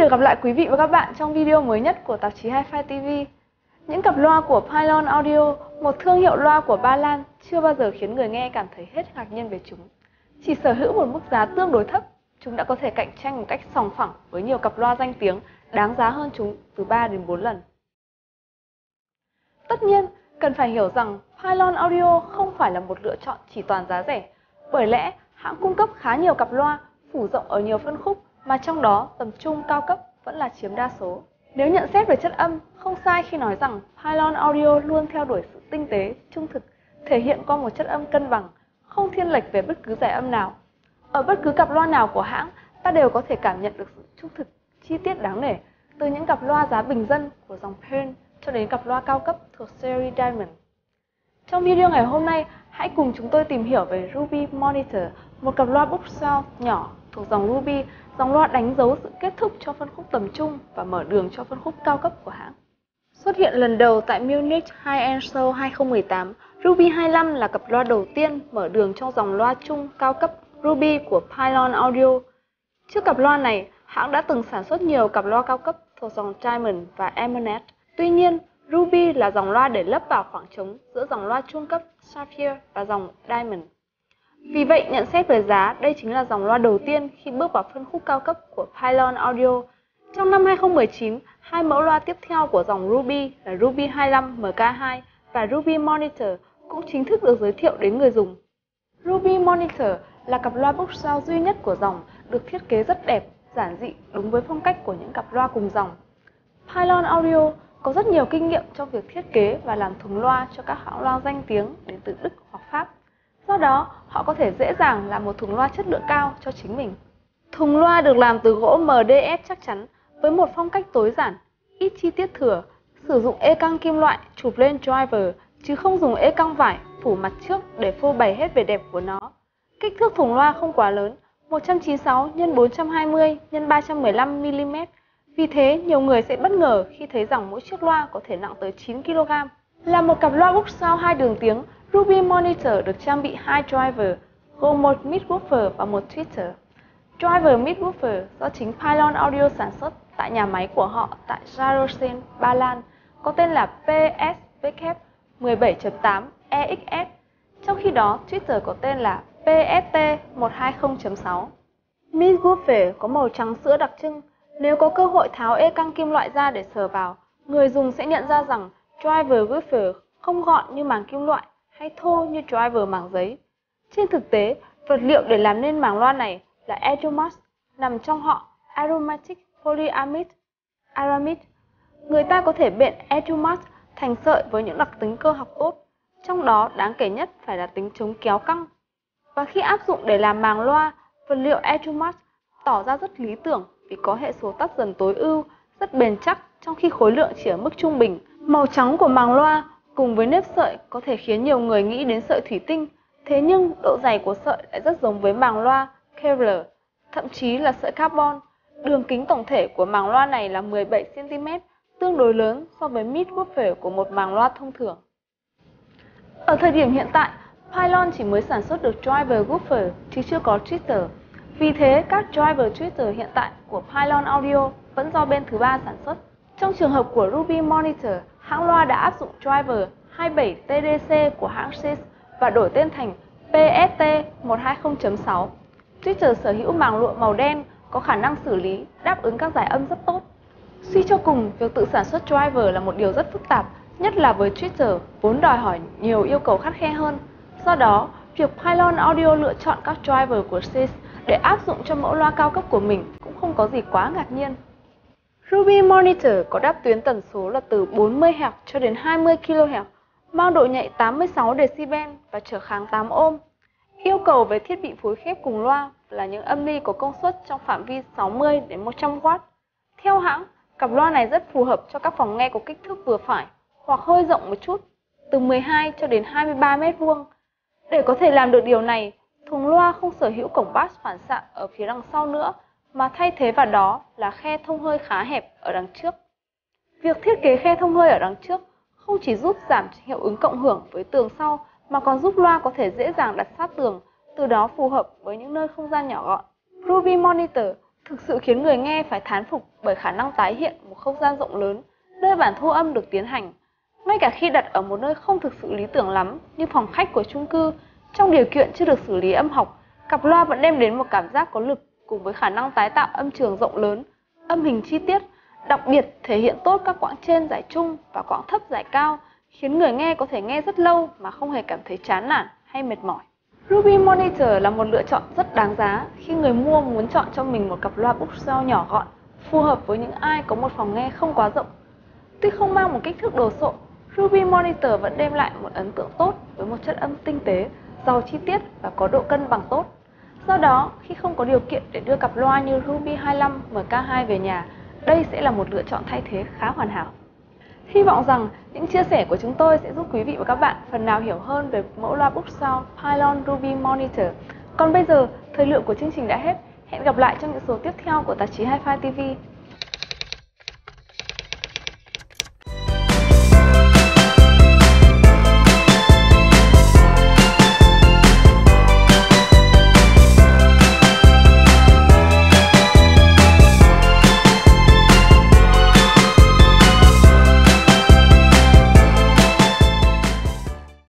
được gặp lại quý vị và các bạn trong video mới nhất của tạp chí Hi-Fi TV. Những cặp loa của Pylon Audio, một thương hiệu loa của Ba Lan, chưa bao giờ khiến người nghe cảm thấy hết ngạc nhiên về chúng. Chỉ sở hữu một mức giá tương đối thấp, chúng đã có thể cạnh tranh một cách sòng phẳng với nhiều cặp loa danh tiếng đáng giá hơn chúng từ 3 đến 4 lần. Tất nhiên, cần phải hiểu rằng Pylon Audio không phải là một lựa chọn chỉ toàn giá rẻ, bởi lẽ hãng cung cấp khá nhiều cặp loa phủ rộng ở nhiều phân khúc, mà trong đó tầm trung cao cấp vẫn là chiếm đa số. Nếu nhận xét về chất âm, không sai khi nói rằng Pylon Audio luôn theo đuổi sự tinh tế, trung thực, thể hiện qua một chất âm cân bằng, không thiên lệch về bất cứ giải âm nào. Ở bất cứ cặp loa nào của hãng, ta đều có thể cảm nhận được sự trung thực, chi tiết đáng nể, từ những cặp loa giá bình dân của dòng Pen cho đến cặp loa cao cấp thuộc series Diamond. Trong video ngày hôm nay, hãy cùng chúng tôi tìm hiểu về Ruby Monitor, một cặp loa book sound nhỏ thuộc dòng Ruby, dòng loa đánh dấu sự kết thúc cho phân khúc tầm trung và mở đường cho phân khúc cao cấp của hãng. Xuất hiện lần đầu tại Munich High-End Show 2018, Ruby 25 là cặp loa đầu tiên mở đường trong dòng loa trung cao cấp Ruby của Pylon Audio. Trước cặp loa này, hãng đã từng sản xuất nhiều cặp loa cao cấp thuộc dòng Diamond và Emerald. Tuy nhiên, Ruby là dòng loa để lấp vào khoảng trống giữa dòng loa trung cấp Sapphire và dòng Diamond. Vì vậy, nhận xét về giá, đây chính là dòng loa đầu tiên khi bước vào phân khúc cao cấp của Pylon Audio. Trong năm 2019, hai mẫu loa tiếp theo của dòng Ruby là Ruby 25 MK2 và Ruby Monitor cũng chính thức được giới thiệu đến người dùng. Ruby Monitor là cặp loa book sound duy nhất của dòng, được thiết kế rất đẹp, giản dị, đúng với phong cách của những cặp loa cùng dòng. Pylon Audio có rất nhiều kinh nghiệm trong việc thiết kế và làm thùng loa cho các hãng loa danh tiếng đến từ Đức hoặc Pháp. Do đó, họ có thể dễ dàng làm một thùng loa chất lượng cao cho chính mình. Thùng loa được làm từ gỗ MDF chắc chắn, với một phong cách tối giản, ít chi tiết thừa, sử dụng ê-căng kim loại chụp lên driver, chứ không dùng ê-căng vải phủ mặt trước để phô bày hết vẻ đẹp của nó. Kích thước thùng loa không quá lớn, 196 x 420 x 315 mm. Vì thế, nhiều người sẽ bất ngờ khi thấy rằng mỗi chiếc loa có thể nặng tới 9 kg. Là một cặp loa book sound 2 đường tiếng, Ruby Monitor được trang bị 2 driver, gồm một mid-woofer và một tweeter. Driver mid-woofer do chính Pylon Audio sản xuất tại nhà máy của họ tại Jarosien, Ba Lan, có tên là PSW 17.8 EXS, trong khi đó tweeter có tên là PST 120.6. Mid-woofer có màu trắng sữa đặc trưng. Nếu có cơ hội tháo ê-căng kim loại ra để sờ vào, người dùng sẽ nhận ra rằng driver woofer không gọn như màng kim loại hay thô như driver màng giấy. Trên thực tế, vật liệu để làm nên màng loa này là Edumax, nằm trong họ Aromatic Polyamide Aramid. Người ta có thể bện Edumax thành sợi với những đặc tính cơ học tốt, trong đó đáng kể nhất phải là tính chống kéo căng. Và khi áp dụng để làm màng loa, vật liệu Edumax tỏ ra rất lý tưởng vì có hệ số tắt dần tối ưu, rất bền chắc trong khi khối lượng chỉ ở mức trung bình. Màu trắng của màng loa cùng với nếp sợi có thể khiến nhiều người nghĩ đến sợi thủy tinh, thế nhưng độ dày của sợi lại rất giống với màng loa Kevlar, thậm chí là sợi carbon. Đường kính tổng thể của màng loa này là 17 cm, tương đối lớn so với mid-woofer của một màng loa thông thường. Ở thời điểm hiện tại, Pylon chỉ mới sản xuất được driver woofer chứ chưa có tweeter. Vì thế, các driver tweeter hiện tại của Pylon Audio vẫn do bên thứ ba sản xuất. Trong trường hợp của Ruby Monitor, hãng loa đã áp dụng driver 27TDC của hãng SIS và đổi tên thành PST 120.6. Tweeter sở hữu màng lụa màu đen có khả năng xử lý, đáp ứng các giải âm rất tốt. Suy cho cùng, việc tự sản xuất driver là một điều rất phức tạp, nhất là với tweeter vốn đòi hỏi nhiều yêu cầu khắt khe hơn. Do đó, việc Pylon Audio lựa chọn các driver của SIS để áp dụng cho mẫu loa cao cấp của mình cũng không có gì quá ngạc nhiên. Ruby Monitor có đáp tuyến tần số là từ 40 Hz cho đến 20 kHz, mang độ nhạy 86 dB và trở kháng 8 ohm. Yêu cầu về thiết bị phối khớp cùng loa là những âm ly có công suất trong phạm vi 60 đến 100W. Theo hãng, cặp loa này rất phù hợp cho các phòng nghe có kích thước vừa phải hoặc hơi rộng một chút, từ 12 cho đến 23 m². Để có thể làm được điều này, thùng loa không sở hữu cổng bass phản xạ ở phía đằng sau nữa, mà thay thế vào đó là khe thông hơi khá hẹp ở đằng trước. Việc thiết kế khe thông hơi ở đằng trước không chỉ giúp giảm hiệu ứng cộng hưởng với tường sau, mà còn giúp loa có thể dễ dàng đặt sát tường, từ đó phù hợp với những nơi không gian nhỏ gọn. Ruby Monitor thực sự khiến người nghe phải thán phục bởi khả năng tái hiện một không gian rộng lớn nơi bản thu âm được tiến hành. Ngay cả khi đặt ở một nơi không thực sự lý tưởng lắm như phòng khách của chung cư, trong điều kiện chưa được xử lý âm học, cặp loa vẫn đem đến một cảm giác có lực cùng với khả năng tái tạo âm trường rộng lớn, âm hình chi tiết, đặc biệt thể hiện tốt các quãng trên giải trung và quãng thấp giải cao, khiến người nghe có thể nghe rất lâu mà không hề cảm thấy chán nản hay mệt mỏi. Ruby Monitor là một lựa chọn rất đáng giá khi người mua muốn chọn cho mình một cặp loa bookshelf nhỏ gọn, phù hợp với những ai có một phòng nghe không quá rộng. Tuy không mang một kích thước đồ sộ, Ruby Monitor vẫn đem lại một ấn tượng tốt với một chất âm tinh tế, giàu chi tiết và có độ cân bằng tốt. Do đó, khi không có điều kiện để đưa cặp loa như Ruby 25 MK2 về nhà, đây sẽ là một lựa chọn thay thế khá hoàn hảo. Hy vọng rằng những chia sẻ của chúng tôi sẽ giúp quý vị và các bạn phần nào hiểu hơn về mẫu loa bookshelf Pylon Ruby Monitor. Còn bây giờ, thời lượng của chương trình đã hết. Hẹn gặp lại trong những số tiếp theo của tạp chí Hi-Fi TV.